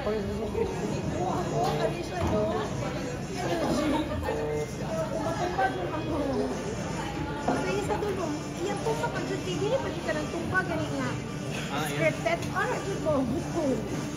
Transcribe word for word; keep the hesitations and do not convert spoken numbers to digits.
Pag susugis. Oo, kami siya, no? Matumba doon ako. Kaya sa dulo, iyan tumba ka dyan, hindi pa siya ng tumba, ganit nga. Ah, yan. Scripted, ano dyan mo, buko.